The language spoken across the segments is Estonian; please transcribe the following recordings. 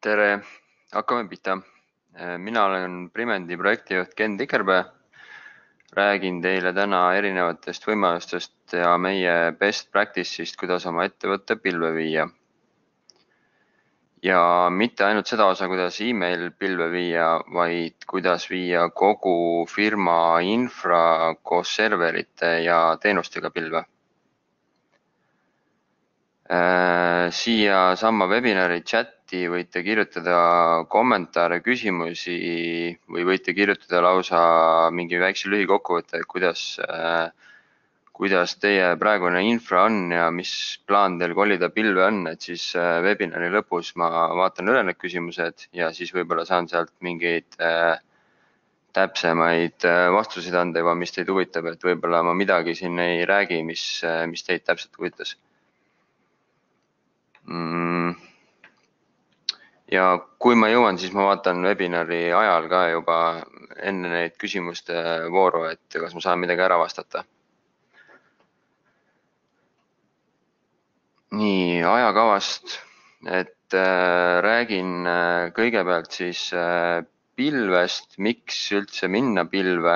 Tere, hakkame pihta. Mina olen Primendi projektijuht Ken Tikerpää. Räägin teile täna erinevatest võimalustest ja meie best practice'ist, kuidas oma ettevõtte pilve viia. Ja mitte ainult seda osa, kuidas email pilve viia, vaid kuidas viia kogu firma infra koos serverite ja teenustega pilve. Siia samma webinari chati võite kirjutada kommentaare, küsimusi või võite kirjutada lausa mingi väikse lühikokkuvõtte, kuidas teie praegune infra on ja mis plaan teil kolida pilve on, et siis webinari lõpus ma vaatan üle need küsimused ja siis võib-olla saan sealt mingeid täpsemaid vastuseid anda juba, mis teid huvitab, et võib-olla ma midagi siin ei räägi, mis teid täpselt huvitas. Ja kui ma jõuan, siis ma vaatan webinari ajal ka juba enne neid küsimuste vooru, et kas ma saan midagi ära vastata. Nii, ajakavast, et räägin kõigepealt siis pilvest, miks üldse minna pilve,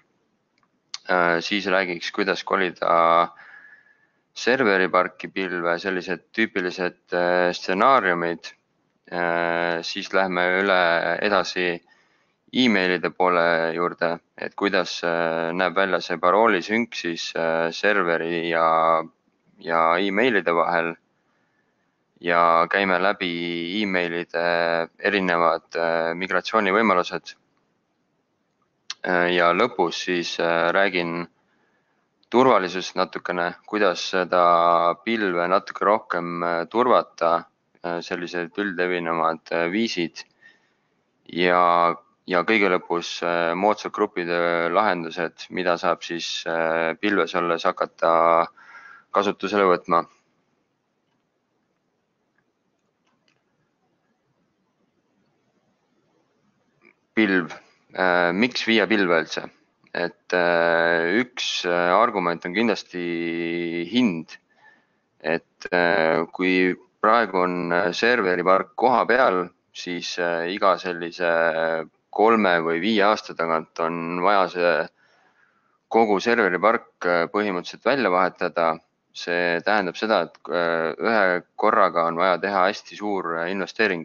siis räägiks, kuidas kolida serveriparki pilve, sellised tüüpilised stsenaariumid, siis lähme üle edasi emailide poole juurde, et kuidas näeb välja see paroolisünk siis serveri ja emailide vahel ja käime läbi emailide erinevad migratsioonivõimalused. Ja lõpus siis räägin turvalisusest natukene, kuidas seda pilve natuke rohkem turvata, sellised üldlevinumad viisid ja kõige lõpus moodsad gruppide lahendused, mida saab siis pilves olles hakata kasutusele võtma. Pilv. Miks viia pilve üldse? Et üks argument on kindlasti hind, et kui praegu on serveripark koha peal, siis iga sellise 3 või 5 aasta tagant on vaja see kogu serveripark põhimõtteliselt välja vahetada. See tähendab seda, et ühe korraga on vaja teha hästi suur investeering.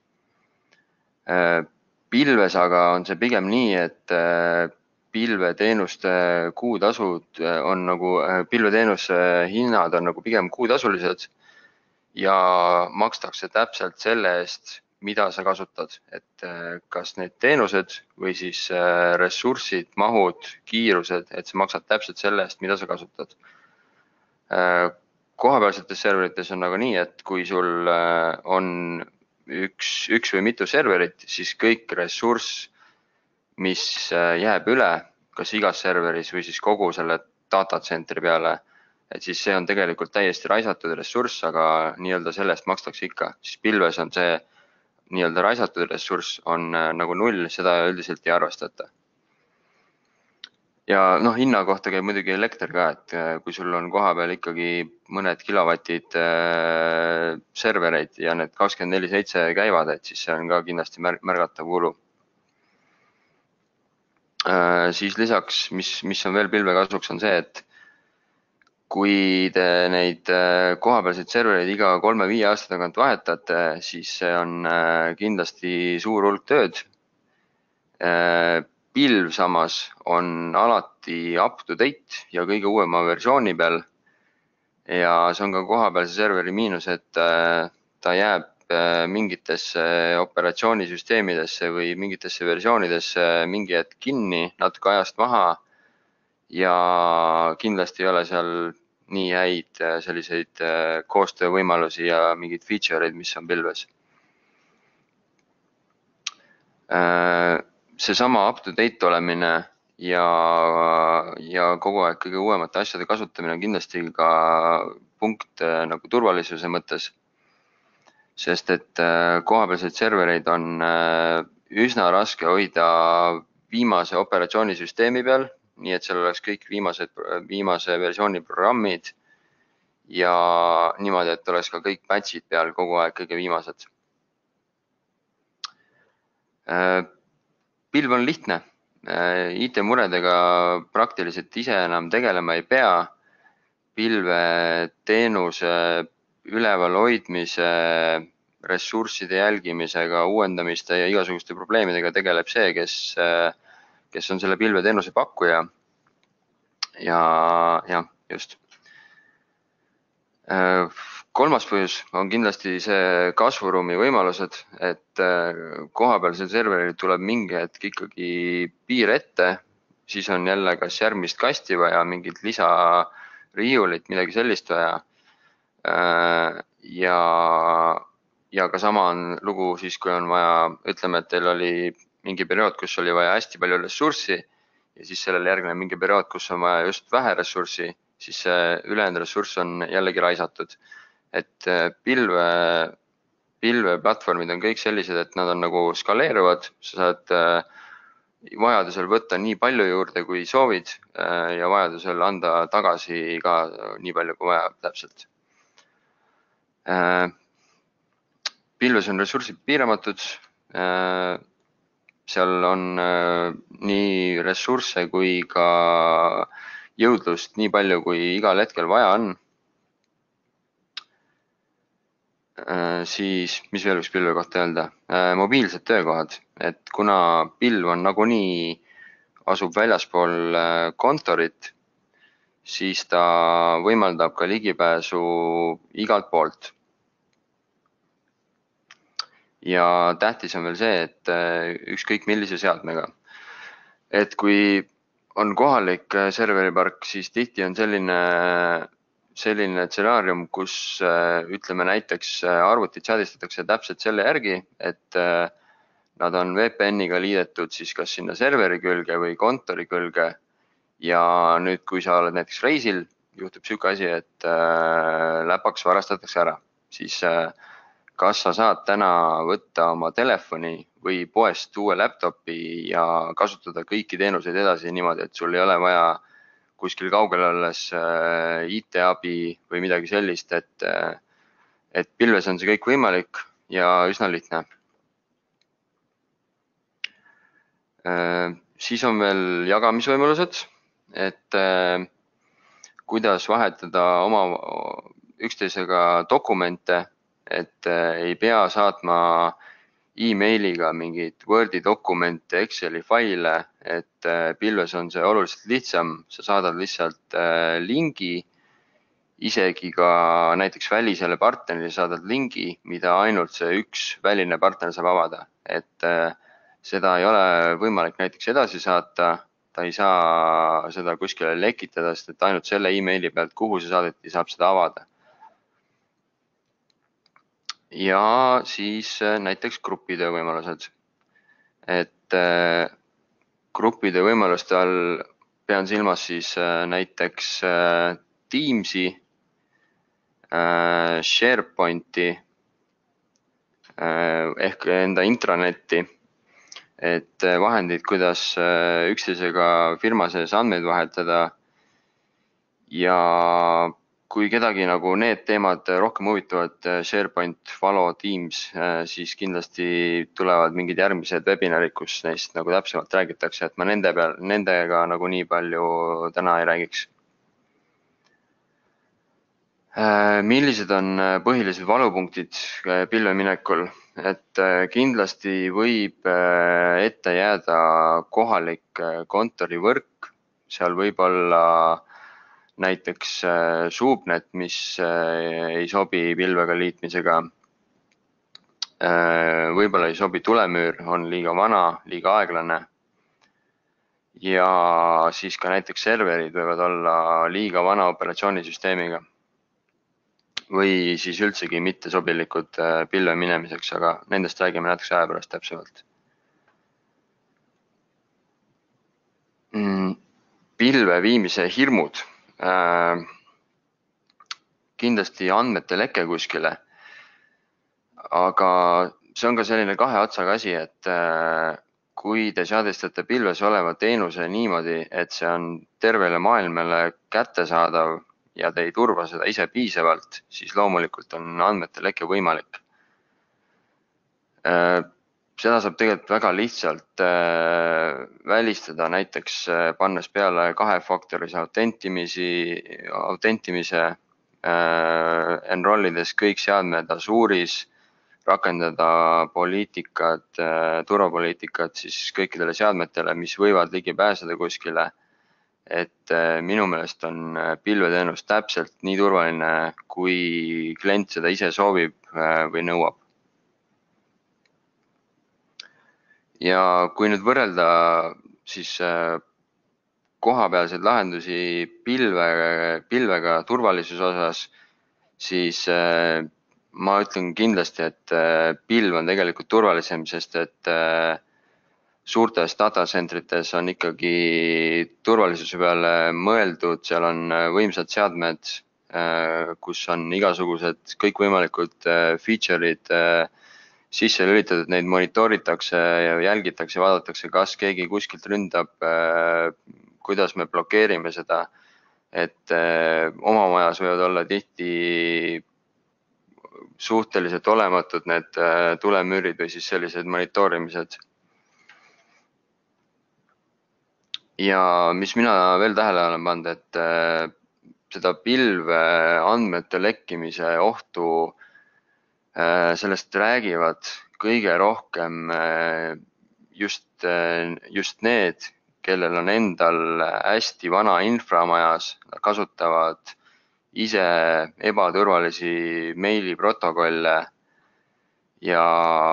Pilves aga on see pigem nii, et pilveteenuste kuutasud on nagu, pilveteenuse hinnad on nagu pigem kuutasulised ja makstakse täpselt selle eest, mida sa kasutad, et kas need teenused või siis ressursid, mahud, kiirused, et sa maksad täpselt selle eest, mida sa kasutad. Kohapealsetes serverites on nagu nii, et kui sul on üks või mitu serverit, siis kõik ressurss, mis jääb üle, kas igas serveris või siis kogu selle datacentri peale, et siis see on tegelikult täiesti raisatud ressurss, aga nii-öelda selle eest makstakse ikka. Siis pilves on see nii-öelda raisatud ressurss on nagu 0, seda üldiselt ei arvestata. Ja hinna kohta käib muidugi elekter ka, et kui sul on koha peal ikkagi mõned kilovatid servereid ja need 24/7 käivad, et siis see on ka kindlasti märgatav kulu. Siis lisaks, mis on veel pilve kasuks, on see, et kui te neid kohapealseid servereid iga 3-5 aasta tagant vahetate, siis see on kindlasti suur hulk tööd. Pilv samas on alati up to date ja kõige uuema versiooni peal ja see on ka kohapealse serveri miinus, et ta jääb mingitesse operatsioonisüsteemidesse või mingitesse versioonidesse mingi hetk kinni, natuke ajast maha ja kindlasti ei ole seal nii häid selliseid koostöövõimalusi ja mingeid feature'id, mis on pilves. Seesama up to date olemine ja kogu aeg kõige uuemate asjade kasutamine on kindlasti ka punkt nagu turvalisuse mõttes, sest et kohapealseid servereid on üsna raske hoida viimase operatsioonisüsteemi peal, nii et seal oleks kõik viimase versiooni programmid ja niimoodi, et oleks ka kõik patchid peal kogu aeg kõige viimased. Pilv on lihtne. IT-muredega praktiliselt ise enam tegelema ei pea. Pilveteenuse üleval hoidmise, ressursside jälgimisega, uuendamiste ja igasuguste probleemidega tegeleb see, kes on selle pilveteenuse pakkuja. Ja just. Kolmas põhjus on kindlasti see kasvuruumi võimalused, et kohapealsel serveril tuleb mingi hetk ikkagi piir ette, siis on jälle kas järgmist kasti vaja, mingit lisariiulit, midagi sellist vaja. Ja ka sama on lugu siis, kui on vaja, ütleme, et teil oli mingi periood, kus oli vaja hästi palju ressurssi ja siis sellele järgneb mingi periood, kus on vaja just vähe ressurssi, siis see ülejäänud ressurss on jällegi raisatud. Et pilveplatvormid on kõik sellised, et nad on nagu skaleeruvad, sa saad vajadusel võtta nii palju juurde, kui soovid ja vajadusel anda tagasi ka nii palju, kui vaja täpselt. Pilves on ressursid piiramatud, seal on nii ressursse kui ka jõudlust nii palju, kui igal hetkel vaja on. Siis, mis veel võiks pilve kohta öelda? Mobiilsed töökohad, et kuna pilv on nagunii asub väljaspool kontorit, siis ta võimaldab ka ligipääsu igalt poolt. Ja tähtis on veel see, et ükskõik millise seadmega. Et kui on kohalik serveripark, siis tihti on selline stsenaarium, kus ütleme näiteks arvutid seadistatakse täpselt selle järgi, et nad on VPN-iga liidetud siis kas sinna serveri külge või kontori külge. Ja nüüd, kui sa oled näiteks reisil, juhtub siuke asi, et läpaks varastatakse ära. Siis kas sa saad täna võtta oma telefoni või poest uue laptopi ja kasutada kõiki teenuseid edasi niimoodi, et sul ei ole vaja kuskil kaugel olles IT-abi või midagi sellist, et pilves on see kõik võimalik ja üsna lihtne. Siis on veel jagamisvõimalused, et kuidas vahetada oma üksteisega dokumente, et ei pea saatma e-mailiga mingit Wordi dokumente, Exceli faile, et pilves on see oluliselt lihtsam, sa saadad lihtsalt lingi, isegi ka näiteks välisele partnerile saadad lingi, mida ainult see üks väline partner saab avada, et seda ei ole võimalik näiteks edasi saata, ta ei saa seda kuskile lekitada, sest et ainult selle e-maili pealt, kuhu see saadeti, saab seda avada. Ja siis näiteks gruppide võimalused. Et gruppide võimaluste all pean silmas siis näiteks Teamsi, SharePointi ehk enda intranetti, et vahendid, kuidas üksteisega firma sees andmeid vahetada. Ja kui kedagi nagu need teemad rohkem huvitavad, SharePoint, Valo, Teams, siis kindlasti tulevad mingid järgmised webinarid, kus neist nagu täpsemalt räägitakse, et ma nendega nagu nii palju täna ei räägiks. Millised on põhilised valupunktid pilveminekul? Et kindlasti võib ette jääda kohalik kontorivõrk, seal võib olla näiteks Subnet, mis ei sobi pilvega liitmisega. Võib-olla ei sobi tulemüür, on liiga vana, liiga aeglane. Ja siis ka näiteks serverid võivad olla liiga vana operatsioonisüsteemiga. Või siis üldsegi mitte sobilikud pilve minemiseks, aga nendest räägime natuke aja pärast täpsemalt. Pilve viimise hirmud. Kindlasti andmete leke kuskile, aga see on ka selline kahe otsaga asi, et kui te seadistate pilves oleva teenuse niimoodi, et see on tervele maailmale kättesaadav ja te ei turva seda ise piisavalt, siis loomulikult on andmete leke võimalik. seda saab tegelikult väga lihtsalt välistada, näiteks pannes peale kahefaktorise autentimise, enrollides kõik seadmed Azure'is, rakendada turvapoliitikat siis kõikidele seadmetele, mis võivad ligi pääseda kuskile. Et minu meelest on pilveteenus täpselt nii turvaline, kui klient seda ise soovib või nõuab. Ja kui nüüd võrrelda siis kohapealseid lahendusi pilvega turvalisuse osas, siis ma ütlen kindlasti, et pilv on tegelikult turvalisem, sest et suurtes datacentrites on ikkagi turvalisuse peale mõeldud, seal on võimsad seadmed, kus on igasugused kõikvõimalikud feature'id sisse lülitatud, neid monitoritakse ja jälgitakse, vaadatakse, kas keegi kuskilt ründab, kuidas me blokeerime seda, et oma majas võivad olla tihti suhteliselt olematud need tulemüürid või siis sellised monitoorimised. Ja mis mina veel tähele olen pannud, et seda pilve andmete lekkimise ohtu, sellest räägivad kõige rohkem just need, kellel on endal hästi vana inframajas, kasutavad ise ebaturvalisi meiliprotokolle ja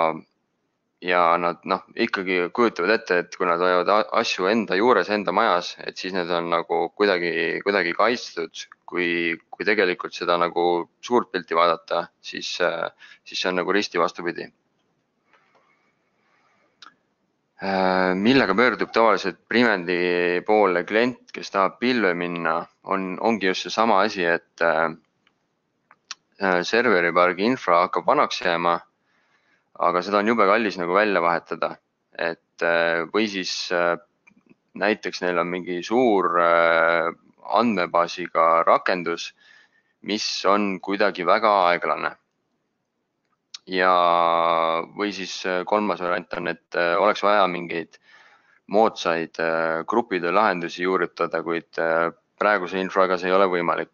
nad ikkagi kujutavad ette, et kui nad hoiavad asju enda juures, enda majas, et siis need on nagu kuidagi kaitstud, kui tegelikult seda nagu suurt pilti vaadata, siis see on nagu risti vastupidi. Millega pöördub tavaliselt Primendi poole klient, kes tahab pilve minna, ongi just seesama asi, et serveripargi infra hakkab vanaks jääma, aga seda on jube kallis nagu välja vahetada. Või siis näiteks neil on mingi suur andmebaasiga rakendus, mis on kuidagi väga aeglane. Või siis kolmas variant on, et oleks vaja mingeid moodsaid grupide lahendusi juurutada, kuid praeguse infoga see ei ole võimalik.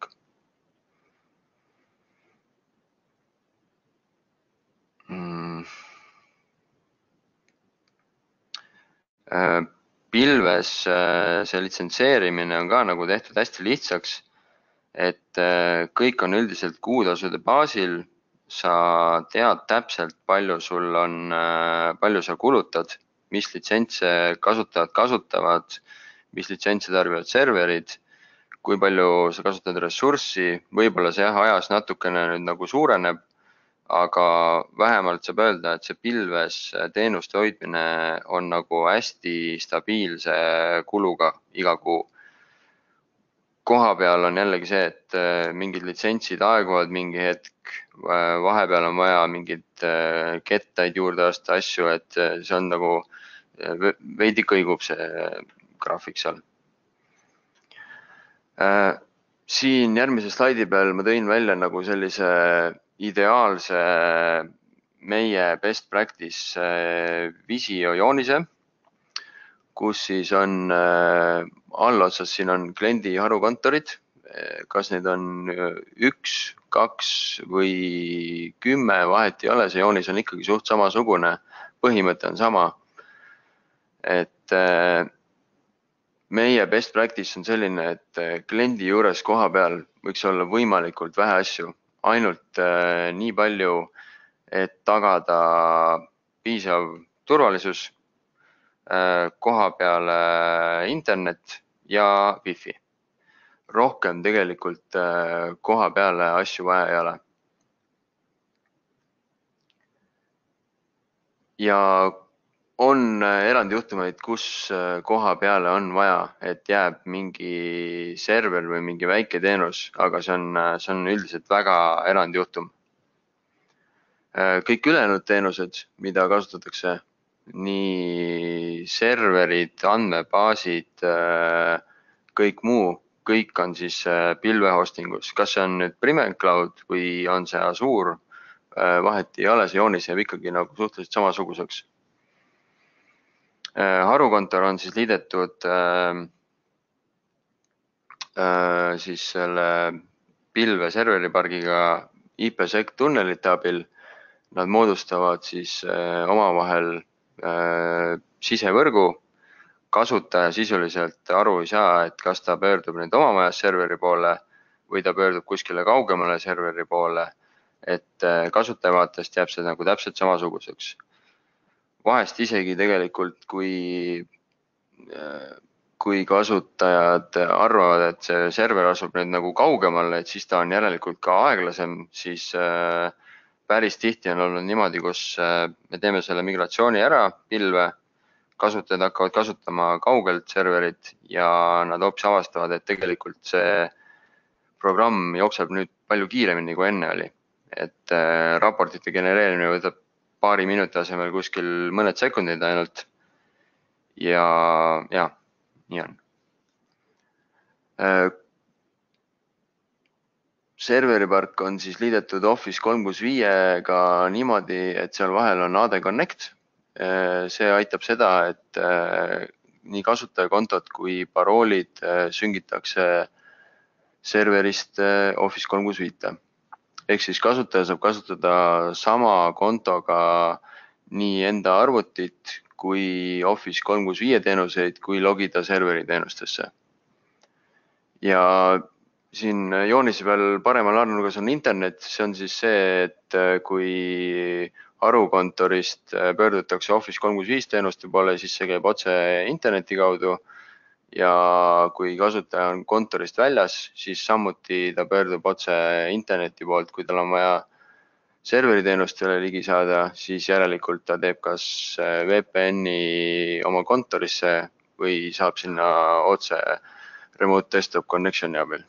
Pilves see litsentseerimine on ka nagu tehtud hästi lihtsaks, et kõik on üldiselt kuutasude baasil. Sa tead täpselt, palju sa kulutad, mis litsentse kasutajad kasutavad, mis litsentse tarbivad serverid, kui palju sa kasutad ressurssi, võib-olla see ajas natukene nüüd nagu suureneb, aga vähemalt saab öelda, et see pilves teenuste hoidmine on nagu hästi stabiilse kuluga iga kuu. Koha peal on jällegi see, et mingid litsentsid aeguvad mingi hetk, vahepeal on vaja mingid kettaid juurde osta asju, et see on nagu veidi kõigub see graafik seal. Siin järgmise slaidi peal ma tõin välja nagu sellise ideaalse meie best practice visio joonise, kus siis on allotsas, siin on kliendi harukontorid, kas need on 1, 2 või 10, vahet ei ole, see joonis on ikkagi suht samasugune, põhimõte on sama. Et meie best practice on selline, et kliendi juures koha peal võiks olla võimalikult vähe asju, ainult nii palju, et tagada piisav turvalisus, koha peale internet ja wifi. Rohkem tegelikult koha peale asju vaja ei ole. Ja on erandjuhtumeid, kus koha peale on vaja, et jääb mingi server või mingi väike teenus, aga see on üldiselt väga erandjuhtum. Kõik ülejäänud teenused, mida kasutatakse, nii serverid, andmebaasid, kõik muu, kõik on siis pilvehostingus. Kas see on nüüd Prime Cloud või on see Azure, vahet ei ole, see joonis jääb ikkagi nagu suhteliselt samasuguseks. Harukontor on siis liidetud siis selle pilve serveripargiga IPsec tunnelite abil. Nad moodustavad siis omavahel sisevõrgu. Kasutaja sisuliselt aru ei saa, et kas ta pöördub nüüd oma majas serveri poole või ta pöördub kuskile kaugemale serveri poole. Et kasutaja vaatest jääb see nagu täpselt samasuguseks. Vahest isegi tegelikult, kui kasutajad arvavad, et see server asub nüüd nagu kaugemal, et siis ta on järelikult ka aeglasem, siis päris tihti on olnud niimoodi, kus me teeme selle migratsiooni ära pilve, kasutajad hakkavad kasutama kaugelt serverit ja nad hoopis avastavad, et tegelikult see programm jookseb nüüd palju kiiremini kui enne oli. Et raportite genereerimine võtab paari minuti asemel kuskil mõned sekundid ainult. Ja nii on. Serveripark on siis liidetud Office 365-ga niimoodi, et seal vahel on AD Connect. See aitab seda, et nii kasutajakontot kui paroolid süngitakse serverist Office 365. Ehk siis kasutaja saab kasutada sama kontoga nii enda arvutit kui Office 365 teenuseid, kui logida serveri teenustesse. Ja siin joonise peal paremal arvnurgas on internet. See on siis see, et kui harukontorist pöördutakse Office 365 teenuste poole, siis see käib otse interneti kaudu. Ja kui kasutaja on kontorist väljas, siis samuti ta pöördub otse interneti poolt. Kui tal on vaja serveri teenustele ligi saada, siis järelikult ta teeb kas VPN-i oma kontorisse või saab sinna otse remote desktop connection'i abil.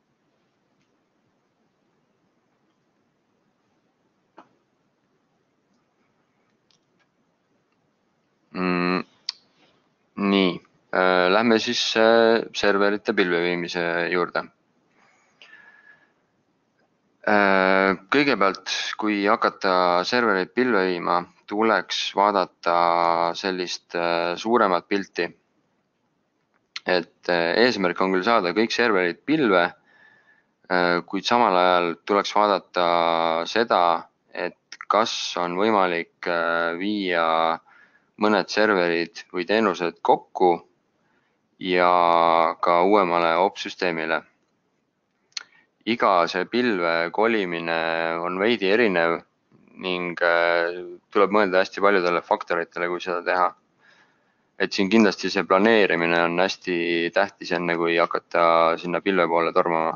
Nii, lähme siis serverite pilve viimise juurde. Kõigepealt, kui hakata servereid pilve viima, tuleks vaadata sellist suuremat pilti. Et eesmärk on küll saada kõik serverid pilve, kuid samal ajal tuleks vaadata seda, et kas on võimalik viia mõned serverid või teenused kokku ja ka uuemale opsüsteemile. Iga see pilve kolimine on veidi erinev ning tuleb mõelda hästi paljudele faktoritele, kui seda teha. Et siin kindlasti see planeerimine on hästi tähtis enne, kui hakata sinna pilve poole tormama.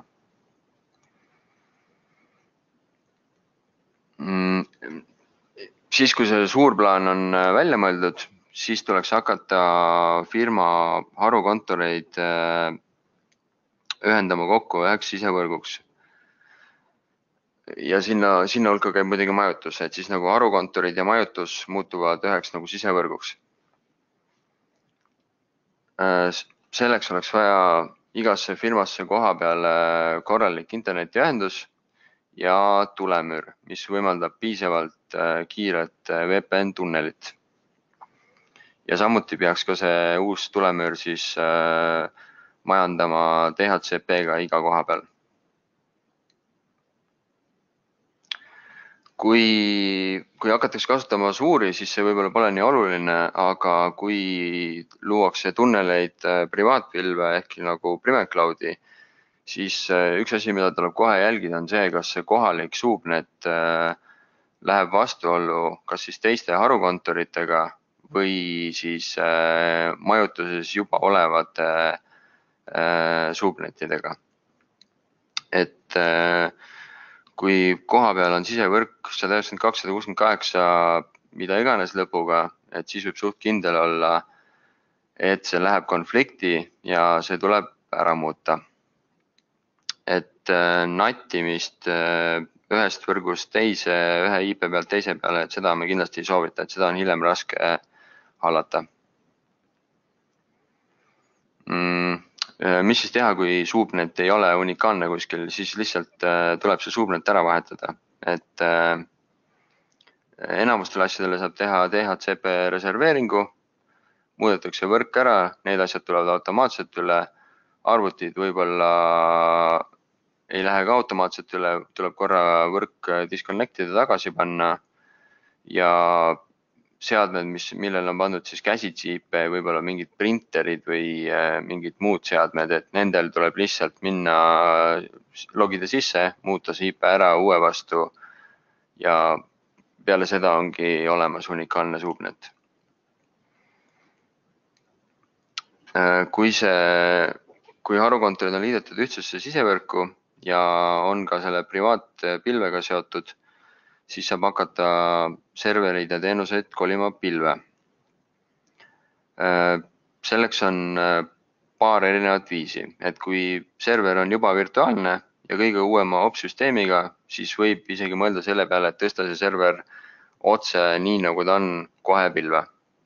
Siis, kui see suur plaan on välja mõeldud, siis tuleks hakata firma harukontoreid ühendama kokku üheks sisevõrguks. Ja sinna hulka käib muidugi majutus, et siis nagu harukontorid ja majutus muutuvad üheks nagu sisevõrguks. Selleks oleks vaja igasse firmasse koha peale korralik internetiühendus ja tulemüür, mis võimaldab piisavalt kiiret VPN-tunnelit. Ja samuti peaks ka see uus tulemüür siis majandama DHCP-ga iga koha peal. Kui hakatakse kasutama suuri, siis see võib-olla pole nii oluline, aga kui luuakse tunneleid privaatpilve ehk nagu Private Cloudi, siis üks asi, mida tuleb kohe jälgida, on see, kas see kohalik subnet läheb vastuollu kas siis teiste harukontoritega või siis majutuses juba olevate subnetidega. Et kui koha peal on sisevõrk 192.168 mida iganes lõpuga, et siis võib suht kindel olla, et see läheb konflikti ja see tuleb ära muuta. Et nattimist ühest võrgust teise, ühe IP pealt teise peale, et seda me kindlasti ei soovita, et seda on hiljem raske hallata. Mis siis teha, kui subnet ei ole unikaalne kuskil, siis lihtsalt tuleb see subnet ära vahetada. Et enamustele asjadele saab teha DHCP reserveeringu. muudetakse võrk ära, need asjad tulevad automaatselt üle, arvutid võib-olla ei lähe ka automaatselt üle, tuleb korra võrk disconnectida, tagasi panna ja seadmed, millel on pandud siis käsitsi IP, võib-olla mingid printerid või mingid muud seadmed, et nendel tuleb lihtsalt minna, logida sisse, muuta see IP ära uue vastu ja peale seda ongi olemas unikaalne subnet. Kui harukontorid on liidetud ühtsesse sisevõrku ja on ka selle privaatpilvega seotud, siis saab hakata servereid ja teenuseid kolima pilve. Selleks on paar erinevat viisi, et kui server on juba virtuaalne ja kõige uuema opsüsteemiga, siis võib isegi mõelda selle peale, et tõsta see server otse nii, nagu ta on, kohe pilve.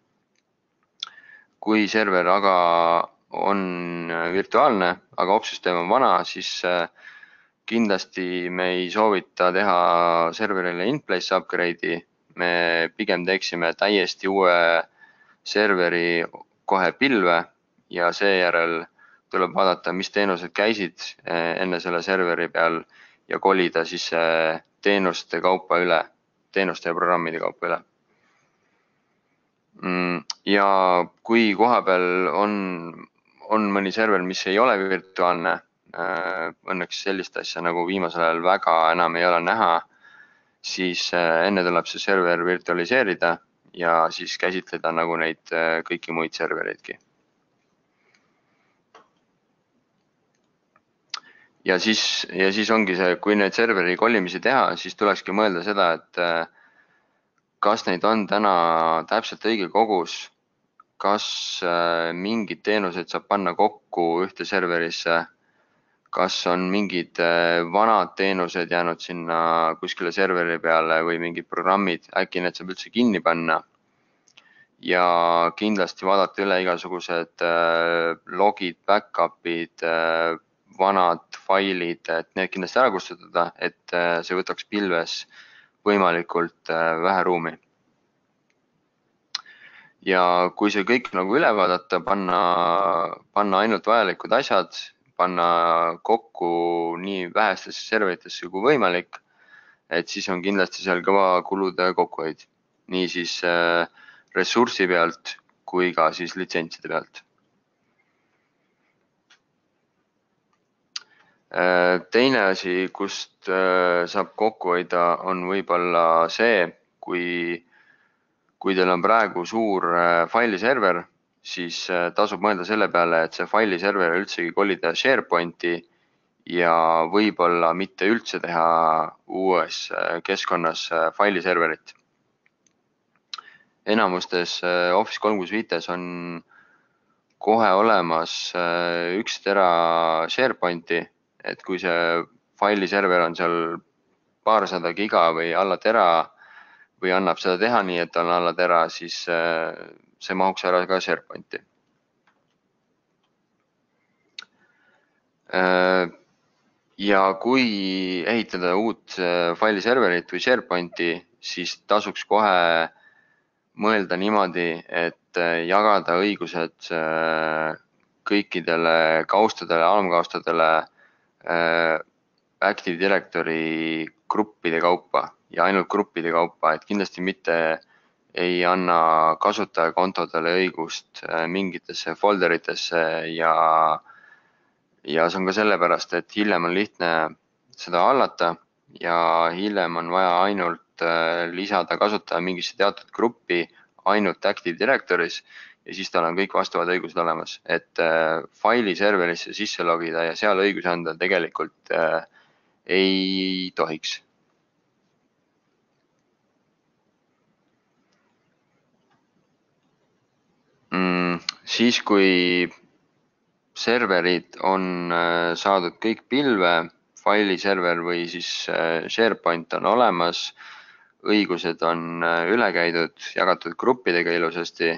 Kui server aga on virtuaalne, aga opsüsteem on vana, siis kindlasti me ei soovita teha serverile in-place upgrade'i, me pigem teeksime täiesti uue serveri kohe pilve ja seejärel tuleb vaadata, mis teenused käisid enne selle serveri peal ja kolida siis teenuste kaupa üle, teenuste ja programmide kaupa üle. Ja kui kohapeal on mõni server, mis ei ole virtuaalne, õnneks sellist asja nagu viimasel ajal väga enam ei ole näha, siis enne tuleb see server virtualiseerida ja siis käsitleda nagu neid kõiki muid servereidki. Ja siis ongi see, kui need serveri kolimisi teha, siis tulekski mõelda seda, et kas neid on täna täpselt õige kogus, kas mingid teenused saab panna kokku ühte serverisse, kas on mingid vanad teenused jäänud sinna kuskile serveri peale või mingid programmid, äkki need saab üldse kinni panna. Ja kindlasti vaadata üle igasugused logid, backup'id, vanad failid, et need kindlasti ära kustutada, et see võtaks pilves võimalikult vähe ruumi. Ja kui see kõik nagu üle vaadata, panna ainult vajalikud asjad, panna kokku nii vähestesse serveritesse kui võimalik, et siis on kindlasti seal kõva kulude kokkuhoid. Nii siis ressursi pealt kui ka siis litsentside pealt. Teine asi, kust saab kokku hoida, on võib-olla see, kui teil on praegu suur failiserver, siis tasub mõelda selle peale, et see failiserver üldsegi kolida SharePointi ja võib-olla mitte üldse teha uues keskkonnas failiserverit. Enamustes Office 365 on kohe olemas 1 tera SharePointi, et kui see failiserver on seal paarsada giga või alla tera või annab seda teha nii, et on alla tera, siis see mahuks ära ka SharePointi. Ja kui ehitada uut failiserverit või SharePointi, siis tasuks kohe mõelda niimoodi, et jagada õigused kõikidele kaustadele, alamkaustadele Active Directory gruppide kaupa ja ainult gruppide kaupa, et kindlasti mitte ei anna kasutajakontodele õigust mingitesse folderitesse ja see on ka sellepärast, et hiljem on lihtne seda hallata ja hiljem on vaja ainult lisada kasutaja mingisse teatud gruppi ainult Active Directory's ja siis tal on kõik vastavad õigused olemas, et faili serverisse sisse logida ja seal õigusi anda tegelikult ei tohiks. Siis, kui serverid on saadud kõik pilve, failiserver või siis SharePoint on olemas, õigused on üle käidud, jagatud gruppidega ilusasti,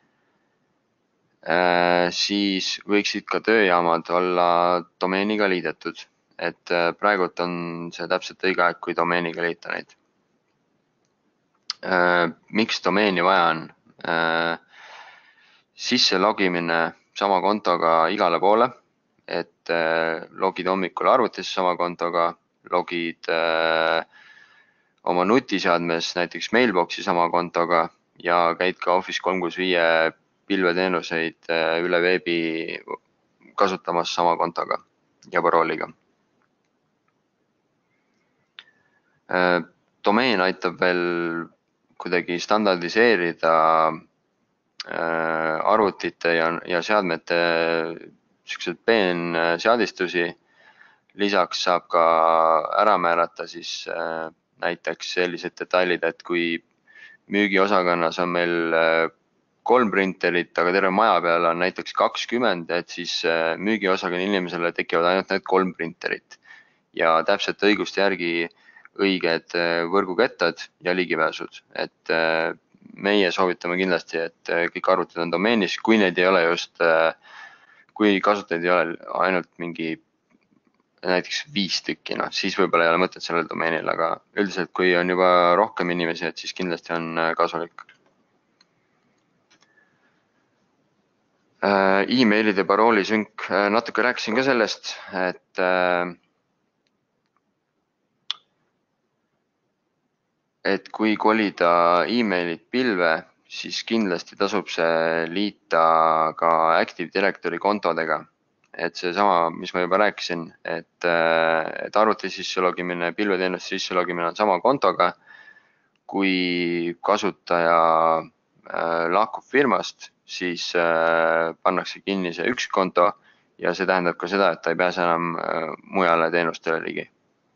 siis võiksid ka tööjaamad olla domeeniga liidetud, et praegult on see täpselt õige aeg, kui domeeniga liita neid. Miks domeeni vaja on? sisse logimine sama kontoga igale poole, et logid hommikul arvutisse sama kontoga, logid oma nutiseadmes näiteks Mailboxi sama kontoga ja käid ka Office 365 pilveteenuseid üle veebi kasutamas sama kontoga ja parooliga. Domeen aitab veel kuidagi standardiseerida arvutite ja seadmete siuksed peenseadistusi. Lisaks saab ka ära määrata siis näiteks sellised detailid, et kui müügiosakonnas on meil 3 printerit, aga terve maja peal on näiteks 20, et siis müügiosakonna inimesele tekivad ainult need 3 printerit ja täpselt õiguste järgi õiged võrgukettad ja ligipääsud. Et meie soovitame kindlasti, et kõik arvutid on domeenis, kui neid ei ole kui kasutajaid ei ole ainult mingi näiteks 5 tükki, siis võib-olla ei ole mõtet sellel domeenil, aga üldiselt kui on juba rohkem inimesi, et siis kindlasti on kasulik. E-mailide parooli sünk, natuke rääkisin ka sellest, et kui kolida e-mailid pilve, siis kindlasti tasub see liita ka Active Directory kontodega. Et seesama, mis ma juba rääkisin, et arvuti sisse logimine, pilveteenuste sisse logimine on sama kontoga. Kui kasutaja lahkub firmast, siis pannakse kinni see üks konto ja see tähendab ka seda, et ta ei pääse enam mujale teenustele ligi.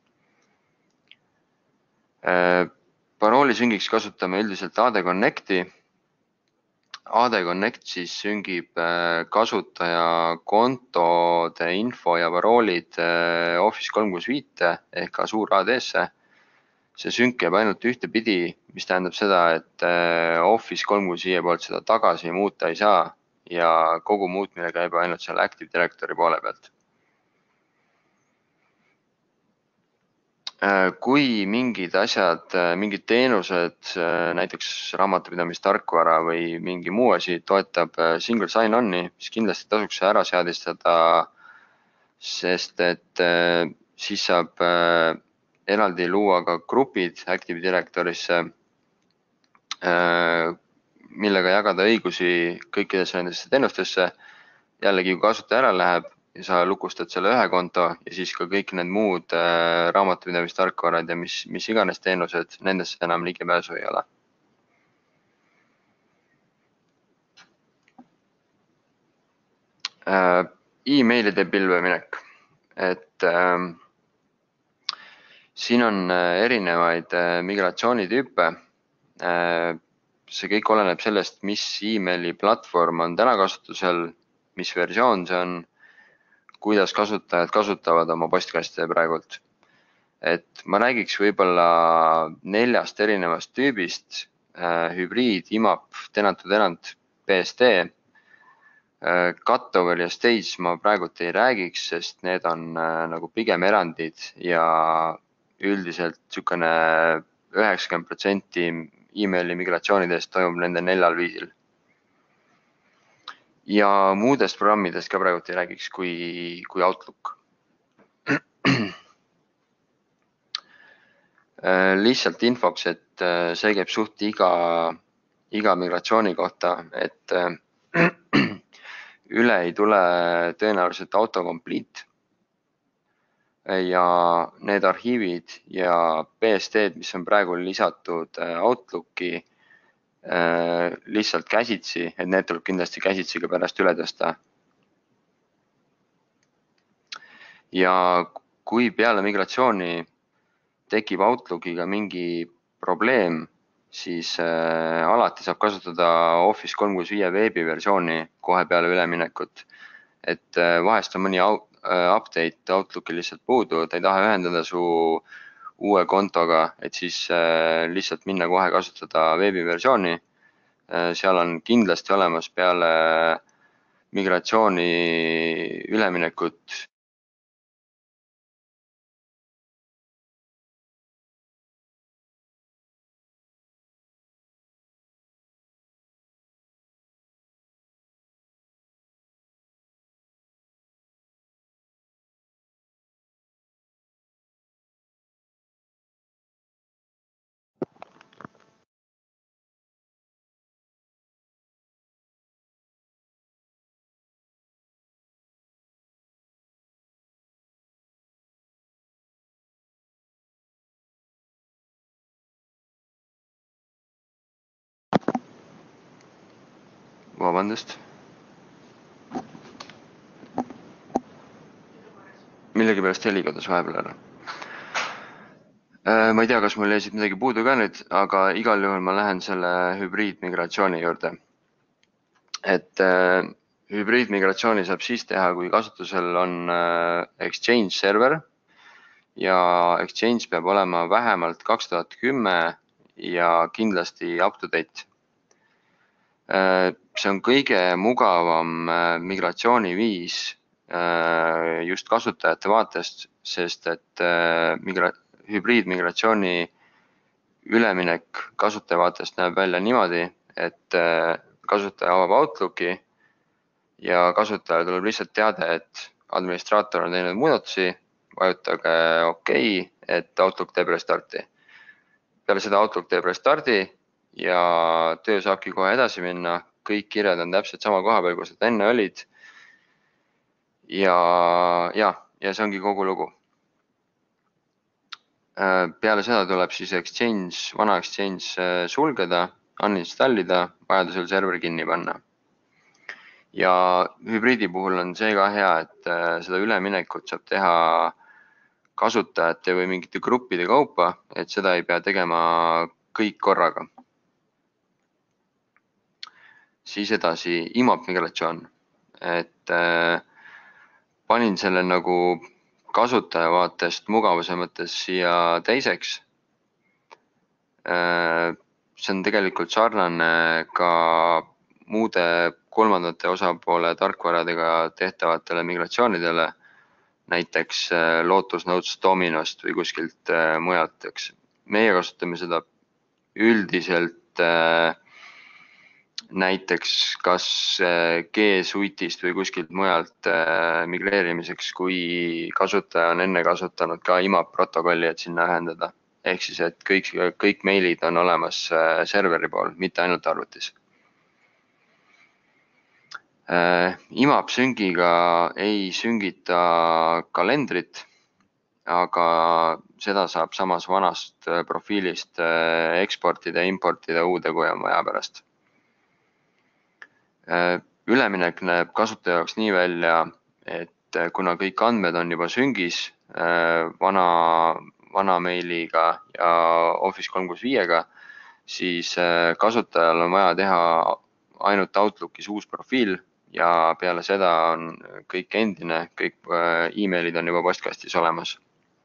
Parooli süngiks kasutame üldiselt AD Connecti. AD Connect siis süngib kasutaja kontode info ja paroolid Office 365 ehk Azure AD-sse. See sünk jääb ainult ühte pidi, mis tähendab seda, et Office 365 poolt seda tagasi muuta ei saa ja kogu muutmine käib ainult selle Active Directory poole pealt. Kui mingid asjad, mingid teenused, näiteks raamatupidamistarkvara või mingi muu asi toetab single sign-on'i, siis kindlasti tasuks see ära seadistada, sest et siis saab eraldi luua ka grupid Active Directorisse, millega jagada õigusi kõikidesse nendesse teenustesse. Jällegi, kui kasutaja ära läheb, ja sa lukustad selle ühe konto ja siis ka kõik need muud raamatupidamistarkvarad ja mis iganes teenused, nendesse enam ligipääsu ei ole. E-mailide pilveminek. Et siin on erinevaid migratsioonitüüpe. See kõik oleneb sellest, mis e-maili platvorm on täna kasutusel, mis versioon see on, kuidas kasutajad kasutavad oma postkaste praegult. Et ma räägiks võib-olla 4 erinevast tüübist: hübriid, IMAP, tenant-to-tenant, BSD. Cutover ja Stage ma praegult ei räägiks, sest need on nagu pigem erandid ja üldiselt niisugune 90% e-maili migratsioonidest toimub nende 4 viisil. Ja muudest programmidest ka praegult ei räägiks kui Outlook. Lihtsalt infoks, et see käib suht iga migratsiooni kohta, et üle ei tule tõenäoliselt autocomplete ja need arhiivid ja BSD-d, mis on praegu lisatud Outlooki, lihtsalt käsitsi, et need tuleb kindlasti käsitsi ka pärast üle tõsta. Ja kui peale migratsiooni tekib Outlookiga mingi probleem, siis alati saab kasutada Office 365 veebiversiooni kohe peale üleminekut. Et vahest on mõni update Outlooki lihtsalt puudu, ta ei taha ühendada su uue kontoga, et siis lihtsalt minna kohe kasutada veebiversiooni. Seal on kindlasti olemas peale migratsiooni üleminekut Vabandust. Millegipärast heli kadus vahepeal ära. Ma ei tea, kas mul jäi siit midagi puudu ka nüüd, aga igal juhul ma lähen selle hübriidmigratsiooni juurde. Et hübriidmigratsiooni saab siis teha, kui kasutusel on Exchange server ja Exchange peab olema vähemalt 2010 ja kindlasti up to date. See on kõige mugavam migratsiooniviis just kasutajate vaatest, sest et hübriidmigratsiooni üleminek kasutaja vaatest näeb välja niimoodi, et kasutaja avab Outlooki ja kasutajale tuleb lihtsalt teade, et administraator on teinud muudatusi, vajutage OK, et Outlook teeb restarti. Peale seda Outlook teeb restardi ja töö saabki kohe edasi minna. Kõik kirjad on täpselt sama koha peal, kus nad enne olid. Ja see ongi kogu lugu. Peale seda tuleb siis vana Exchange sulgeda, uninstallida, vajadusel server kinni panna. Ja hübriidi puhul on see ka hea, et seda üleminekut saab teha kasutajate või mingite gruppide kaupa, et seda ei pea tegema kõik korraga. Siis edasi IMAP migratsioon, et panin selle nagu kasutaja vaatest mugavuse mõttes siia teiseks. See on tegelikult sarnane ka muude kolmandate osapoole tarkvaradega tehtavatele migratsioonidele, näiteks Lotus Notes Dominost või kuskilt mujalt. Meie kasutame seda üldiselt näiteks kas G-Suite'ist või kuskilt mujalt migreerimiseks, kui kasutaja on enne kasutanud ka IMAP protokolli, et sinna ühendada. Ehk siis, et kõik meilid on olemas serveri pool, mitte ainult arvutis. IMAP syngiga ei süngita kalendrit, aga seda saab samas vanast profiilist eksportida ja importida uude, kui on vaja pärast. Üleminek näeb kasutaja jaoks nii välja, et kuna kõik andmed on juba süngis vana meiliga ja Office 365-ga, siis kasutajal on vaja teha ainult Outlookis uus profiil ja peale seda on kõik endine, kõik emailid on juba postkastis olemas.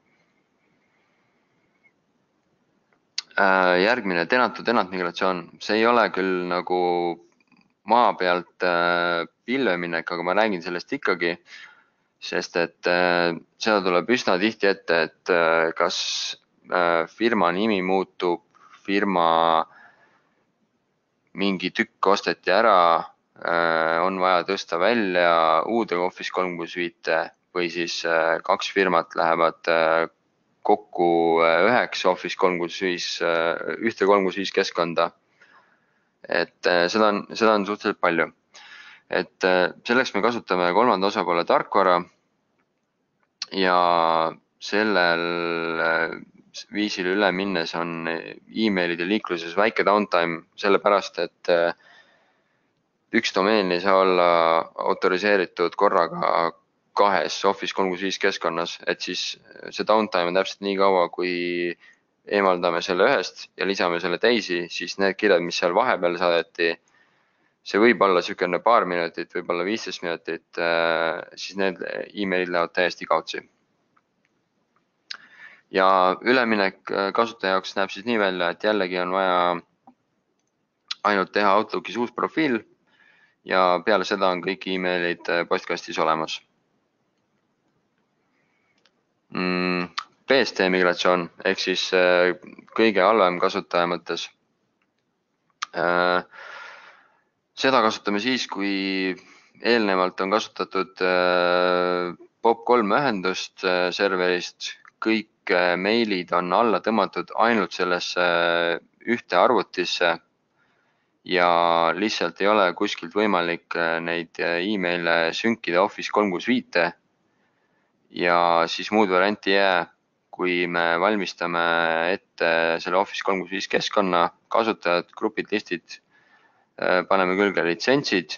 Järgmine tenant migratsioon, see ei ole küll nagu maa pealt pilveminek, aga ma räägin sellest ikkagi, sest et seda tuleb üsna tihti ette, et kas firma nimi muutub, firma mingi tükk osteti ära, on vaja tõsta välja uude Office 365 või siis kaks firmat lähevad kokku üheks Office 365, ühte 365 keskkonda. Et seda on suhteliselt palju. Et selleks me kasutame kolmanda osapoole tarkvara ja sellel viisil üle minnes on emailide liikluses väike downtime, sellepärast et üks domeen ei saa olla autoriseeritud korraga kahes Office 365 keskkonnas, et siis see downtime on täpselt nii kaua, kui eemaldame selle ühest ja lisame selle teisi, siis need kirjad, mis seal vahepeal saadeti, see võib olla sükene paar minutit, võib olla 15 minutit, siis need emailid lähevad täiesti kaotsi. Ja üleminek kasutaja jaoks näeb siis nii välja, et jällegi on vaja ainult teha Outlookis uus profiil ja peale seda on kõik emailid postkastis olemas. BSD migratsioon ehk siis kõige halvem kasutaja mõttes. Seda kasutame siis, kui eelnevalt on kasutatud POP3 ühendust serverist, kõik meilid on alla tõmmatud ainult sellesse ühte arvutisse ja lihtsalt ei ole kuskilt võimalik neid emaile sünkida Office 365 ja siis muud varianti jää, kui me valmistame ette selle Office 365 keskkonna, kasutajad, grupid, listid, paneme külge litsentsid,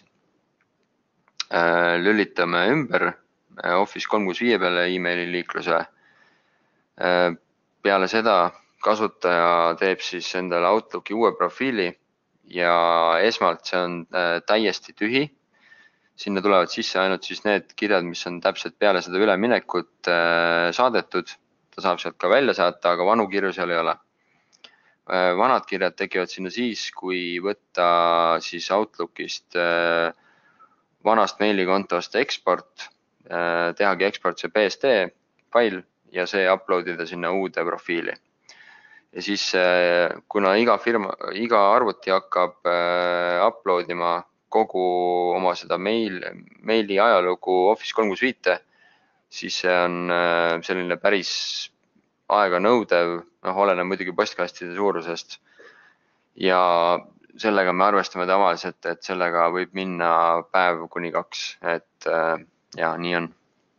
lülitame ümber Office 365 peale emaili liikluse. Peale seda kasutaja teeb siis endale Outlooki uue profiili ja esmalt see on täiesti tühi. Sinna tulevad sisse ainult siis need kirjad, mis on täpselt peale seda üleminekut saadetud. Ta saab sealt ka välja saata, aga vanu kirju seal ei ole. Vanad kirjad tekivad sinna siis, kui võtta siis Outlookist vanast meilikontost eksport, tehagi eksport see PSD fail ja see uploadida sinna uude profiili. Ja siis, kuna iga arvuti hakkab uploadima kogu oma seda meili ajalugu Office 365, siis see on selline päris aega nõudev, oleneb muidugi postkastide suurusest. Ja sellega me arvestame tavaliselt, et sellega võib minna päev kuni 2, et ja nii on.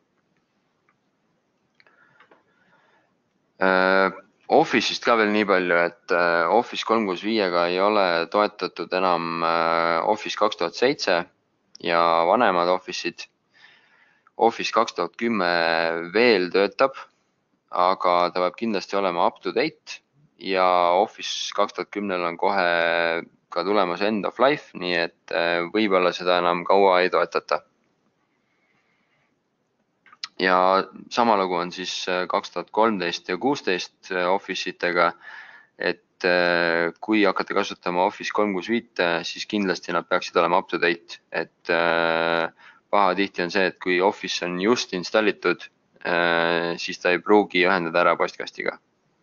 Office'ist ka veel nii palju, et Office 365-ga ei ole toetatud enam Office 2007 ja vanemad Office'id. Office 2010 veel töötab, aga ta peab kindlasti olema up to date ja Office 2010 on kohe ka tulemas end of life, nii et võib-olla seda enam kaua ei toetata. Ja sama lugu on siis 2013 ja 2016 Office'itega, et kui hakata kasutama Office 365, siis kindlasti nad peaksid olema up to date. Et pahatihti on see, et kui Office on just installitud, siis ta ei pruugi ühendada ära postkastiga.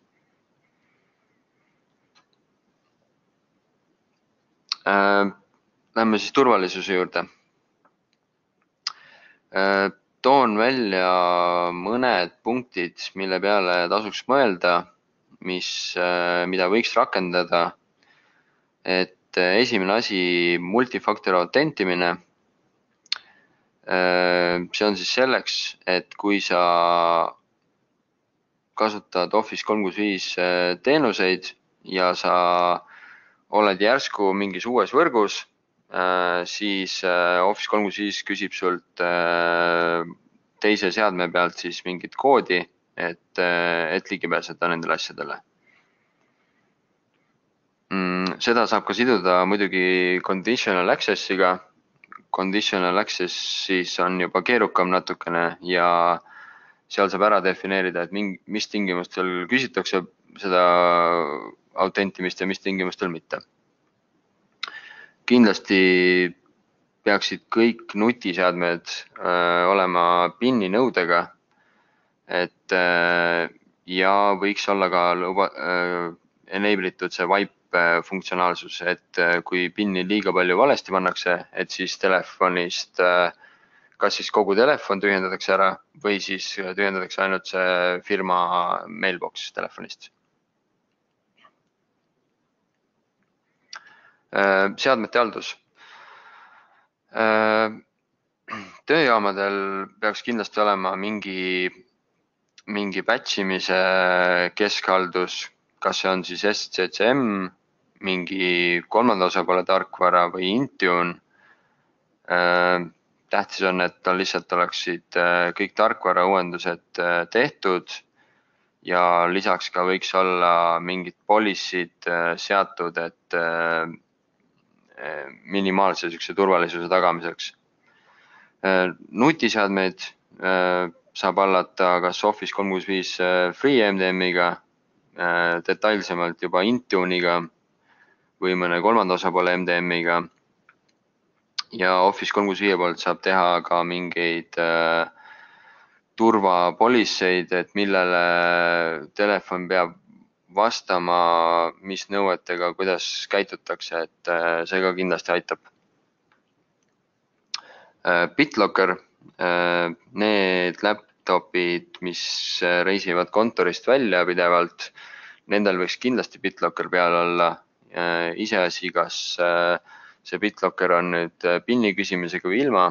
Lähme siis turvalisuse juurde. Toon välja mõned punktid, mille peale tasuks mõelda, mida võiks rakendada. Et esimene asi, multifaktor autentimine. See on siis selleks, et kui sa kasutad Office 365 teenuseid ja sa oled järsku mingis uues võrgus, siis Office 365 küsib sult teise seadme pealt siis mingit koodi, et ligi pääseda nendele asjadele. Seda saab ka siduda muidugi conditional access'iga. Conditional access siis on juba keerukam natukene ja seal saab ära defineerida, et mis tingimustel küsitakse seda autentimist ja mis tingimustel mitte. Kindlasti peaksid kõik nutiseadmed olema PIN-i nõudega, ja võiks olla ka enable'itud see wipe funktsionaalsus, et kui PIN-i liiga palju valesti pannakse, et siis telefonist, kas siis kogu telefon tühjendatakse ära või siis tühjendatakse ainult see firma mailbox telefonist. Seadmete haldus. Tööjaamadel peaks kindlasti olema mingi patchimise keskhaldus, kas see on siis SCCM, mingi kolmanda osapoole tarkvara või Intune. Tähtis on, et lihtsalt oleksid kõik tarkvara uuendused tehtud ja lisaks ka võiks olla mingid policy'd seatud, et minimaalse turvalisuse tagamiseks. Nutiseadmeid saab hallata kas Office 365 Free MDM-iga, detailsemalt juba Intune'iga või mõne kolmanda osapoole MDM-iga. Ja Office 365 poolt saab teha ka mingeid turvapolisseid, et millele telefon peab vastama, mis nõuetega, kuidas käitutakse, et see ka kindlasti aitab. BitLocker, need laptopid, mis reisivad kontorist välja pidevalt, nendel võiks kindlasti BitLocker peal olla. Iseasi, kas see BitLocker on nüüd PIN-i küsimisega või ilma.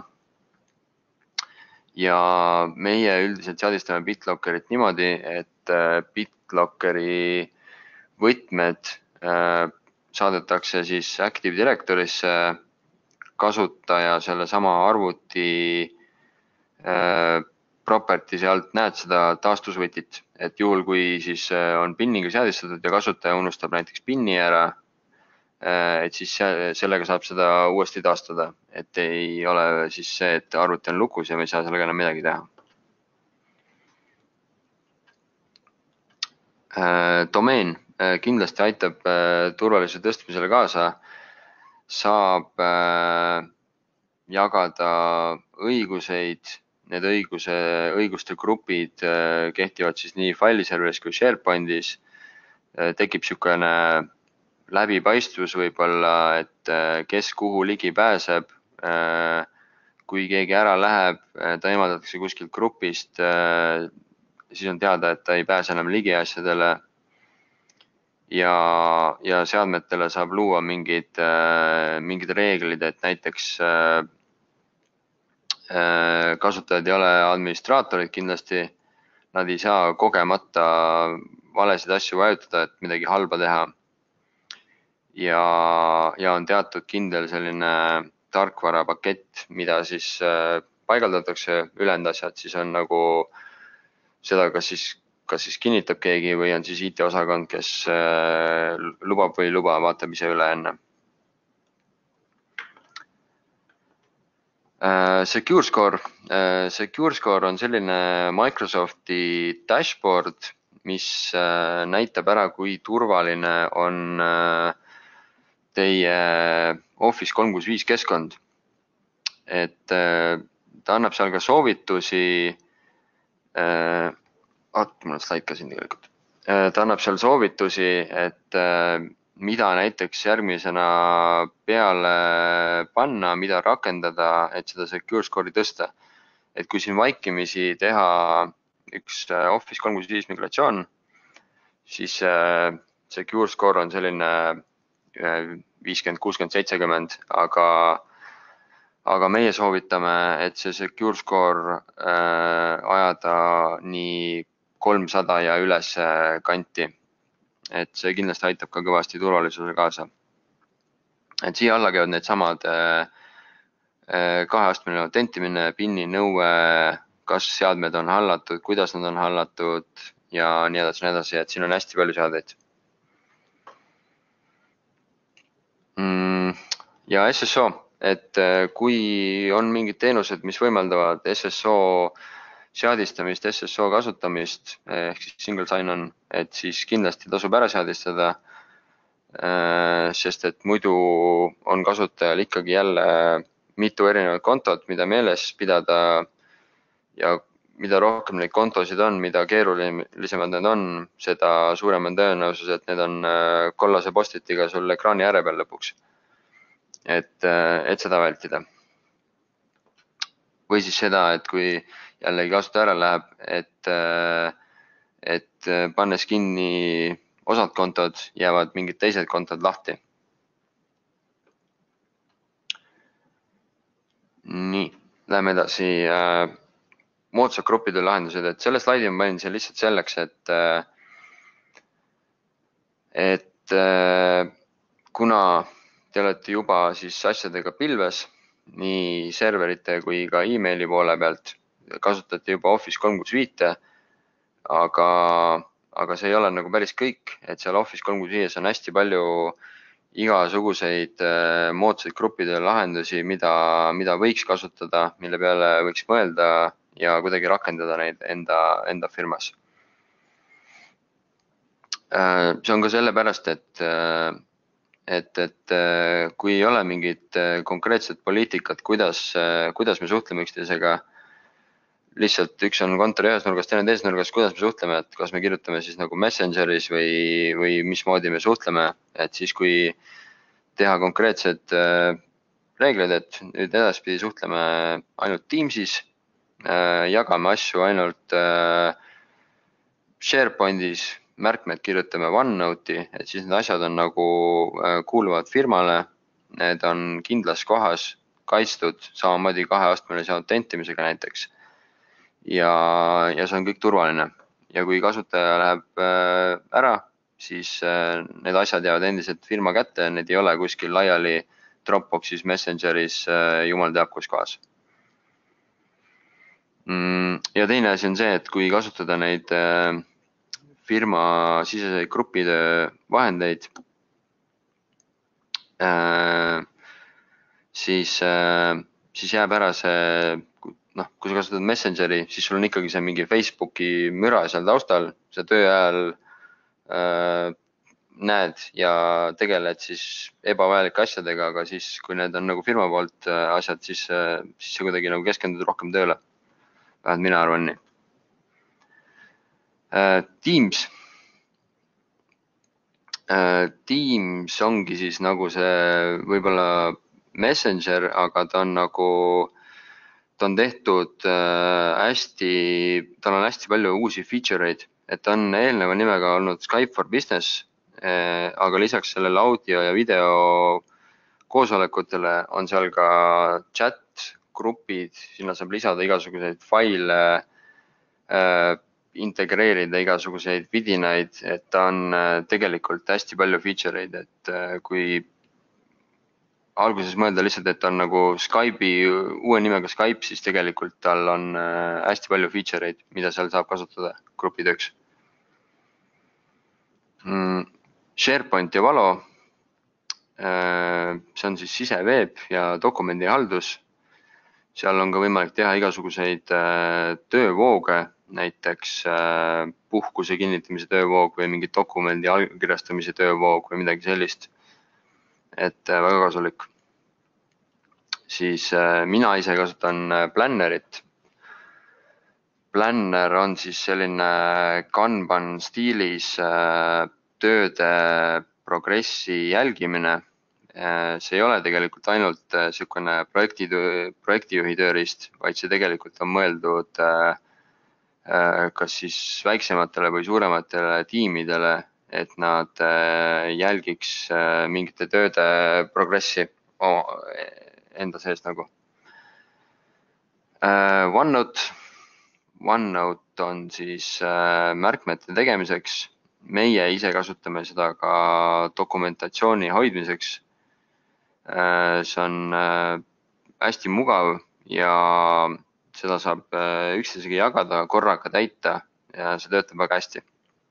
Ja meie üldiselt seadistame BitLockerit niimoodi, et BitLockeri võtmed saadetakse siis Active Directorisse kasutaja selle sama arvuti property alt näed seda taastusvõtit, et juhul kui siis on PIN-iga seadistatud ja kasutaja unustab näiteks PIN-i ära, et siis sellega saab seda uuesti taastada, et ei ole siis see, et arvuti on lukus ja me ei saa sellega enam midagi teha. Domeen kindlasti aitab turvalisuse tõstmisele kaasa, saab jagada õiguseid, need õiguste grupid kehtivad siis nii failiserveris kui SharePointis, tekib niisugune läbipaistvus võib-olla, et kes kuhu ligi pääseb, kui keegi ära läheb, ta eemaldatakse kuskilt grupist, siis on teada, et ta ei pääse enam ligi asjadele ja seadmetele saab luua mingid reeglid, et näiteks kasutajad ei ole administraatorid kindlasti, nad ei saa kogemata valesid asju vajutada, et midagi halba teha. Ja on teatud kindel selline tarkvarapakett, mida siis paigaldatakse, ülejäänud asjad siis on nagu seda, kas siis kinnitab keegi või on siis IT-osakond, kes lubab või ei luba, vaatab ise üle enne. SecureScore on selline Microsofti dashboard, mis näitab ära, kui turvaline on teie Office 365 keskkond. Et ta annab seal ka soovitusi, mul on slaid ka siin tegelikult. Ta annab seal soovitusi, et mida näiteks järgmisena peale panna, mida rakendada, et seda SecureScore'i tõsta. Et kui siin vaikimisi teha üks Office 365 migratsioon, siis SecureScore on selline 50, 60, 70, aga meie soovitame, et see SecureScore ajada nii 300 ja üles kanti. Et see kindlasti aitab ka kõvasti turvalisuse kaasa. Et siia alla käivad need samad kaheastmeline autentimine, PIN-i nõue, kas seadmed on hallatud, kuidas nad on hallatud ja nii edasi, et siin on hästi palju seadeid. Ja SSO, et kui on mingid teenused, mis võimaldavad SSO seadistamist, SSO kasutamist, ehk siis single sign-on, et siis kindlasti tasub ära seadistada, sest et muidu on kasutajal ikkagi jälle mitu erinevat kontot, mida meeles pidada ja mida rohkem neid kontosid on, mida keerulisemad need on, seda suurem on tõenäosus, et need on kollase postitiga sul ekraani ääre peal lõpuks. Et seda vältida. Või siis seda, et kui jällegi kasutaja ära läheb, et pannes kinni osad kontod, jäävad mingid teised kontod lahti. Nii, läheme edasi. Moodsad gruppide lahendused, et selle slaidi ma panin siin lihtsalt selleks, et kuna te olete juba siis asjadega pilves, nii serverite kui ka emaili poole pealt, kasutate juba Office 365, aga see ei ole nagu päris kõik, et seal Office 365 on hästi palju igasuguseid moodsaid gruppide lahendusi, mida võiks kasutada, mille peale võiks mõelda ja kuidagi rakendada neid enda firmas. See on ka sellepärast, et kui ei ole mingit konkreetset poliitikat, kuidas me suhtleme üksteisega, lihtsalt üks on kontori ühes nurgas, teine teises nurgas, kuidas me suhtleme, et kas me kirjutame siis nagu Messengeris või mismoodi me suhtleme, et siis kui teha konkreetsed reeglid, et nüüd edaspidi suhtleme ainult Teamsis, jagame asju ainult SharePointis, märkmed kirjutame OneNote'i, et siis need asjad on nagu kuuluvad firmale, need on kindlas kohas kaitstud, samamoodi kaheastmelise autentimisega näiteks. Ja see on kõik turvaline. Ja kui kasutaja läheb ära, siis need asjad jäävad endiselt firma kätte, need ei ole kuskil laiali Dropboxis, Messengeris, jumal teab kus kohas. Ja teine asi on see, et kui kasutada neid firma siseseid gruppitöö vahendeid, siis jääb ära see, kui sa kasutad Messengeri, siis sul on ikkagi see mingi Facebooki müra seal taustal, sa töö ajal näed ja tegeled siis ebavajalike asjadega, aga siis, kui need on nagu firma poolt asjad, siis sa kuidagi nagu keskendud rohkem tööle. Vähemalt mina arvan nii. Teams. Teams ongi siis nagu see võib-olla Messenger, aga ta on tehtud tal on hästi palju uusi feature eid, et ta on eelneva nimega olnud Skype for Business, aga lisaks sellele audio ja video koosolekutele on seal ka chat, grupid, sinna saab lisada igasuguseid faile, integreerida igasuguseid vidinaid, et ta on tegelikult hästi palju feature eid, et kui alguses mõelda lihtsalt, et on nagu Skype'i, uue nimega Skype, siis tegelikult tal on hästi palju feature eid, mida seal saab kasutada grupitööks. SharePoint ja Valo, see on siis siseveeb ja dokumendihaldus. Seal on ka võimalik teha igasuguseid töövooge, näiteks puhkuse kinnitamise töövoog või mingi dokumendi allkirjastamise töövoog või midagi sellist. Et väga kasulik. Siis mina ise kasutan Plannerit. Planner on siis selline Kanban stiilis tööde progressi jälgimine. See ei ole tegelikult ainult niisugune projektijuhi tööriist, vaid see tegelikult on mõeldud kas siis väiksematele või suurematele tiimidele, et nad jälgiks mingite tööde progressi enda sees nagu. OneNote on siis märkmete tegemiseks. Meie ise kasutame seda ka dokumentatsiooni hoidmiseks. See on hästi mugav ja seda saab üksteisega jagada, korraga täita ja see töötab väga hästi.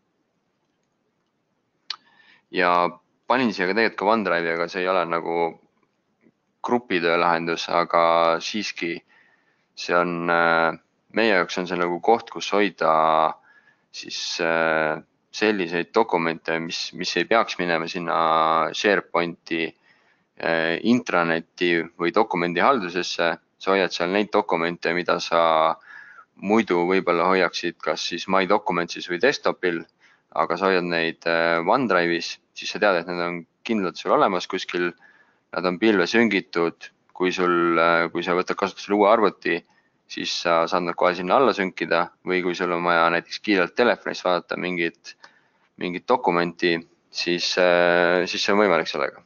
Ja panin siia ka tegelikult ka OneDrive'i, aga see ei ole nagu grupitöö lahendus, aga siiski see on, meie jaoks on see nagu koht, kus hoida siis selliseid dokumente, mis ei peaks minema sinna SharePointi, intraneti või dokumendihaldusesse. Sa hoiad seal neid dokumente, mida sa muidu võib-olla hoiaksid kas siis My Documentsis või desktopil, aga sa hoiad neid OneDrive'is, siis sa tead, et need on kindlalt sul olemas kuskil, nad on pilve syngitud, kui sa võtad kasutusele uue arvuti, siis sa saad nad kohe sinna alla sünkida või kui sul on vaja näiteks kiirelt telefonist vaadata mingit dokumenti, siis see on võimalik sellega.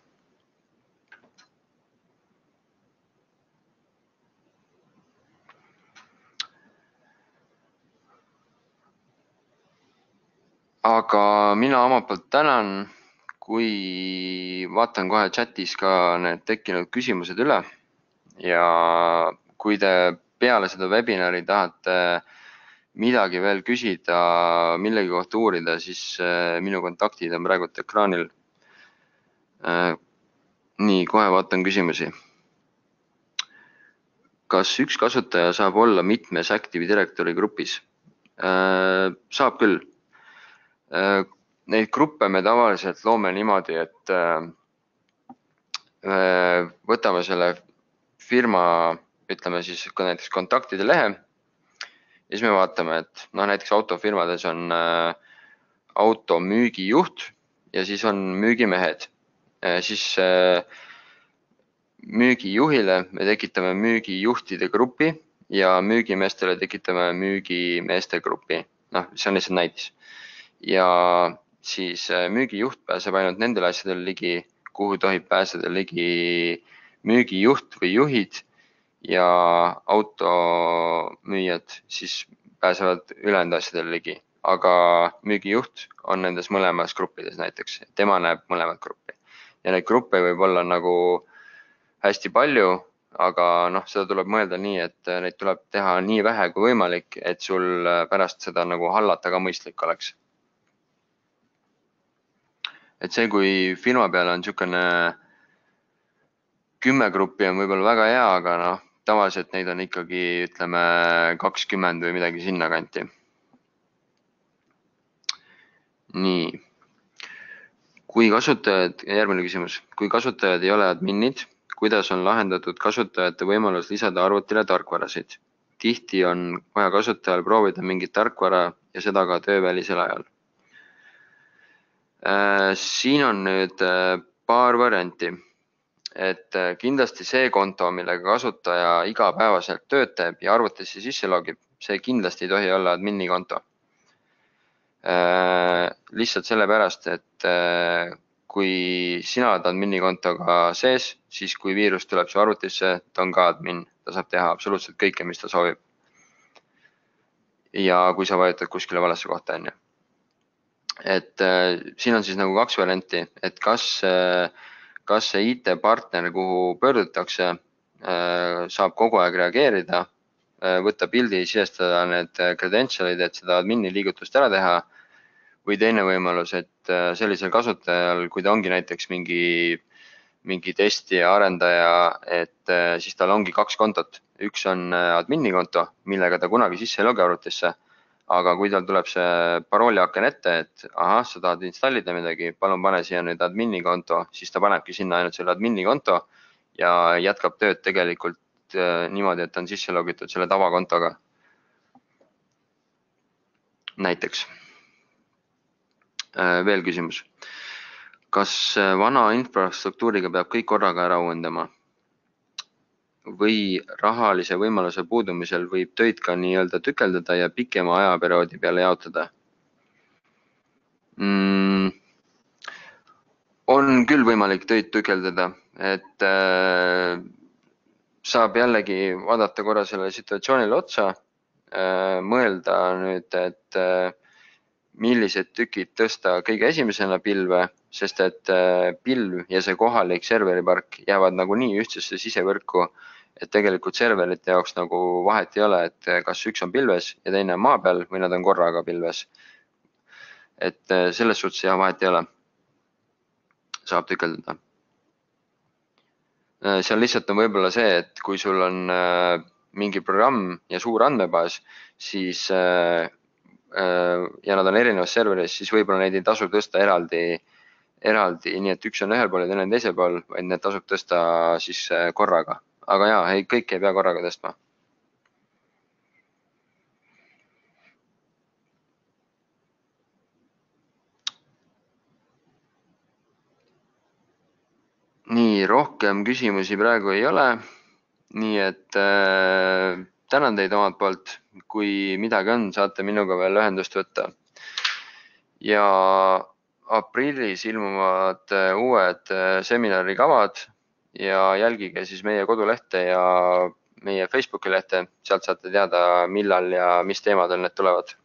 Aga mina omalt poolt tänan, kui vaatan kohe chatis ka need tekkinud küsimused üle ja kui te peale seda webinari tahate midagi veel küsida, millegi kohta uurida, siis minu kontaktid on praegu ekraanil. Nii, kohe vaatan küsimusi. Kas üks kasutaja saab olla mitmes Active Directory grupis? Saab küll. Neid gruppe me tavaliselt loome niimoodi, et võtame selle firma, ütleme siis näiteks kontaktide lehe ja siis me vaatame, et näiteks autofirmades on automüügijuht ja siis on müügimehed. Siis müügijuhile me tekitame müügijuhtide grupi ja müügimeestele tekitame müügimeeste grupi. See on lihtsalt näitis. Ja siis müügijuht pääseb ainult nendele asjadele ligi, kuhu tohib pääseda ligi müügijuht või juhid ja automüüjad siis pääsevad ülejäänud asjadele ligi. aga müügijuht on nendes mõlemas gruppides näiteks. Tema näeb mõlemat gruppi. Ja neid gruppe võib olla nagu hästi palju, aga seda tuleb mõelda nii, et neid tuleb teha nii vähe kui võimalik, et sul pärast seda nagu hallata ka mõistlik oleks. Et see, kui firma peal on niisugune 10 gruppi on võib-olla väga hea, aga tavaliselt neid on ikkagi, ütleme, 20 või midagi sinna kanti. Nii. Järgmine küsimus. Kui kasutajad ei ole adminid, kuidas on lahendatud kasutajate võimalus lisada arvutile tarkvarasid? Tihti on vaja kasutajal proovida mingit tarkvara ja seda ka töövälisel ajal. Siin on nüüd paar varianti. Et kindlasti see konto, millega kasutaja igapäevaselt tööd teeb ja arvutisse sisse logib, see kindlasti ei tohi olla admini konto. Lihtsalt sellepärast, et kui sina oled admini kontoga sees, siis kui viirus tuleb su arvutisse, ta on ka admin. Ta saab teha absoluutselt kõike, mis ta soovib. Ja kui sa vajutad kuskile valesse kohta, on ju. Et siin on siis nagu 2 varianti, et kas see IT-partner, kuhu pöördutakse, saab kogu aeg reageerida, võtta pildi, sisestada need credentialid, et seda admini liigutust ära teha, või teine võimalus, et sellisel kasutajal, kui ta ongi näiteks mingi testija, arendaja, et siis tal ongi 2 kontot. Üks on admini konto, millega ta kunagi sisse ei logi arvutisse, aga kui tal tuleb see parooliaken ette, et ahah, sa tahad installida midagi, palun pane siia nüüd admini konto, siis ta panebki sinna ainult selle admini konto ja jätkab tööd tegelikult niimoodi, et on sisse logitud selle tavakontoga. Näiteks. Veel küsimus. Kas vana infrastruktuuriga peab kõik korraga ära uuendama? Või rahalise võimaluse puudumisel võib töid ka nii-öelda tükeldada ja pikema ajaperioodi peale jaotada? On küll võimalik töid tükeldada, et saab jällegi vaadata korra selle situatsioonile otsa, mõelda nüüd, et millised tükid tõsta kõige esimesena pilve, sest et pilv ja see kohalik serveripark jäävad nagunii ühtsesse sisevõrku, et tegelikult serverite jaoks nagu vahet ei ole, et kas üks on pilves ja teine on maa peal või nad on korraga pilves. Et selles suhtes jah, vahet ei ole. Saab tükeldada. Seal lihtsalt on võib-olla see, et kui sul on mingi programm ja suur andmebaas, siis ja nad on erinevas serveris, siis võib-olla neid ei tasu tõsta eraldi, nii et üks on ühel pool ja teine on teisel pool, vaid need tasub tõsta siis korraga. Aga jaa, kõik ei pea korraga tõstma. Nii, rohkem küsimusi praegu ei ole. Nii et tänan teid omalt poolt. Kui midagi on, saate minuga veel ühendust võtta. Ja aprillis ilmuvad uued seminarikavad ja jälgige siis meie kodulehte ja meie Facebooki lehte. Sealt saate teada, millal ja mis teemadel need tulevad.